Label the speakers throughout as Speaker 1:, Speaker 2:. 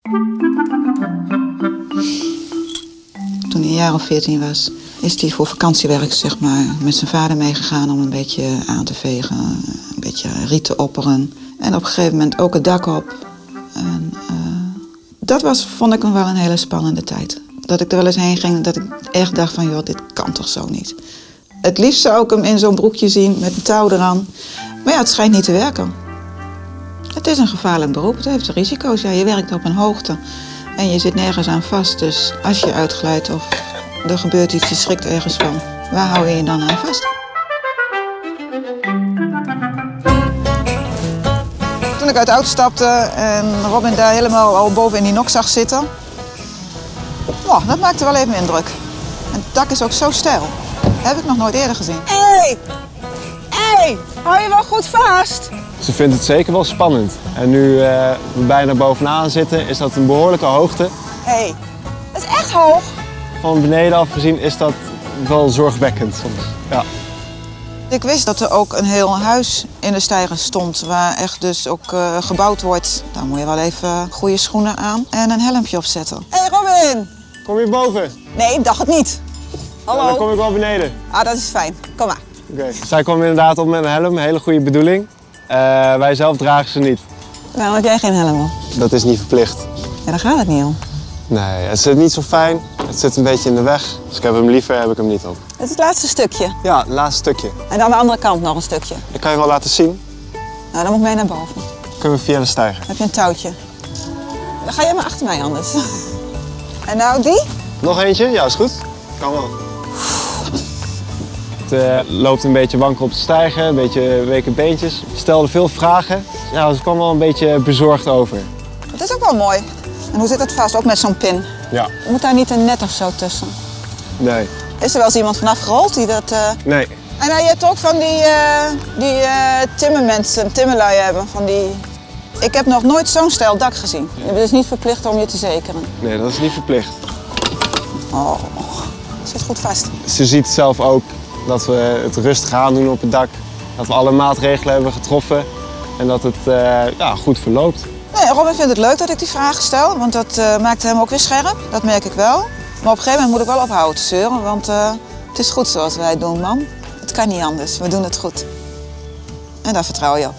Speaker 1: Toen hij een jaar of 14 was, is hij voor vakantiewerk zeg maar, met zijn vader meegegaan om een beetje aan te vegen, een beetje riet te opperen. En op een gegeven moment ook het dak op. En, dat vond ik wel een hele spannende tijd. Dat ik er wel eens heen ging, dat ik echt dacht van, joh, dit kan toch zo niet. Het liefst zou ik hem in zo'n broekje zien met een touw eraan. Maar ja, het schijnt niet te werken. Het is een gevaarlijk beroep, het heeft risico's. Ja, je werkt op een hoogte en je zit nergens aan vast. Dus als je uitglijdt of er gebeurt iets, je schrikt ergens van, waar hou je je dan aan vast? Toen ik uit de auto stapte en Robin daar helemaal al boven in die nok zag zitten, oh, dat maakte wel even indruk. En het dak is ook zo steil. Dat heb ik nog nooit eerder gezien. Hé! Hé! Hou je wel goed vast?
Speaker 2: Ze vindt het zeker wel spannend. En nu we bijna bovenaan zitten, is dat een behoorlijke hoogte.
Speaker 1: Hé, dat is echt hoog.
Speaker 2: Van beneden af gezien is dat wel zorgwekkend soms. Ja.
Speaker 1: Ik wist dat er ook een heel huis in de steiger stond, waar echt dus ook gebouwd wordt. Daar moet je wel even goede schoenen aan en een helmpje opzetten. Hé Robin!
Speaker 2: Kom je boven?
Speaker 1: Nee, ik dacht het niet. Hallo?
Speaker 2: Ja, dan kom ik wel beneden.
Speaker 1: Ah, dat is fijn. Kom maar.
Speaker 2: Oké. Zij kwam inderdaad op met een helm, een hele goede bedoeling. Wij zelf dragen ze niet.
Speaker 1: Waarom heb jij geen helm op?
Speaker 2: Dat is niet verplicht.
Speaker 1: Ja, daar gaat het niet om.
Speaker 2: Nee, het zit niet zo fijn. Het zit een beetje in de weg. Dus ik heb hem liever, heb ik hem niet op.
Speaker 1: Het is het laatste stukje.
Speaker 2: Ja, het laatste stukje.
Speaker 1: En aan de andere kant nog een stukje.
Speaker 2: Ik kan je wel laten zien.
Speaker 1: Nou, dan moet ik mee naar boven.
Speaker 2: Kunnen we via de steiger.
Speaker 1: Dan heb je een touwtje. Dan ga jij maar achter mij anders. En nou die?
Speaker 2: Nog eentje? Ja, is goed. Kan wel. Het loopt een beetje wankel op de steiger, een beetje weke beentjes. Ik stelde veel vragen. Ja, ze kwam wel een beetje bezorgd over.
Speaker 1: Dat is ook wel mooi. En hoe zit dat vast? Ook met zo'n pin?
Speaker 2: Ja.
Speaker 1: Moet daar niet een net of zo tussen?
Speaker 2: Nee.
Speaker 1: Is er wel eens iemand vanaf gerold die dat...
Speaker 2: Nee.
Speaker 1: En je hebt ook van die timmermensen, timmerlui hebben. Van die... Ik heb nog nooit zo'n stijl dak gezien. Je bent dus niet verplicht om je te zekeren.
Speaker 2: Nee, dat is niet verplicht.
Speaker 1: Oh, zit goed vast.
Speaker 2: Ze ziet zelf ook dat we het rustig aandoen op het dak. Dat we alle maatregelen hebben getroffen en dat het ja, goed verloopt.
Speaker 1: Nee, Robin vindt het leuk dat ik die vragen stel, want dat maakt hem ook weer scherp. Dat merk ik wel. Maar op een gegeven moment moet ik wel ophouden te zeuren, want het is goed zoals wij het doen, mam. Het kan niet anders, we doen het goed. En daar vertrouw je op.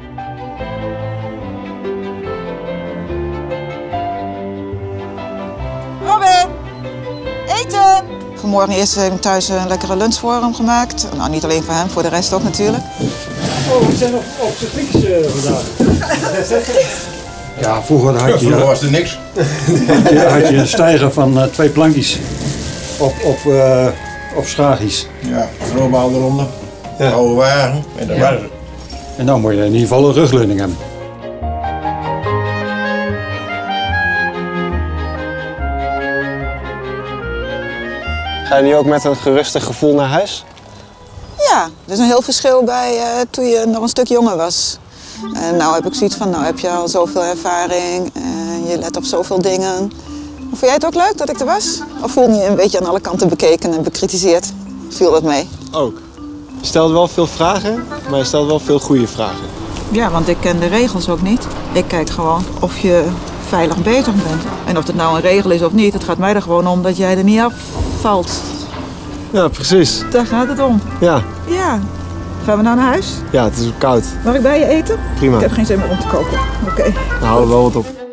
Speaker 1: Robin, eten! Vanmorgen eerst even thuis een lekkere lunch voor hem gemaakt. Nou, niet alleen voor hem, voor de rest ook natuurlijk.
Speaker 3: Oh, we zijn nog op de fiets vandaag. Ja, vroeger had je...
Speaker 4: Vroeger was er niks.
Speaker 3: had je een steiger van 2 plankjes op schaagjes.
Speaker 4: Ja, rolbal eronder, ja. Oude wagen en dat was het.
Speaker 3: En dan moet je in ieder geval een rugleuning hebben.
Speaker 2: Ga je nu ook met een gerustig gevoel naar huis?
Speaker 1: Ja, er is een heel verschil bij toen je nog een stuk jonger was. En nou heb ik zoiets van, nou heb je al zoveel ervaring en je let op zoveel dingen. Vond jij het ook leuk dat ik er was? Of voelde je je een beetje aan alle kanten bekeken en bekritiseerd? Viel dat mee?
Speaker 2: Ook. Je stelde wel veel vragen, maar je stelde wel veel goede vragen.
Speaker 1: Ja, want ik ken de regels ook niet. Ik kijk gewoon of je veilig bezig bent. En of het nou een regel is of niet, het gaat mij er gewoon om dat jij er niet afvalt.
Speaker 2: Ja, precies.
Speaker 1: Daar gaat het om.
Speaker 2: Ja.
Speaker 1: Ja. Gaan we nou naar huis?
Speaker 2: Ja, het is ook koud.
Speaker 1: Mag ik bij je eten?
Speaker 2: Prima.
Speaker 1: Ik heb geen zin meer om te koken. Oké.
Speaker 2: Dan houden we wel wat op.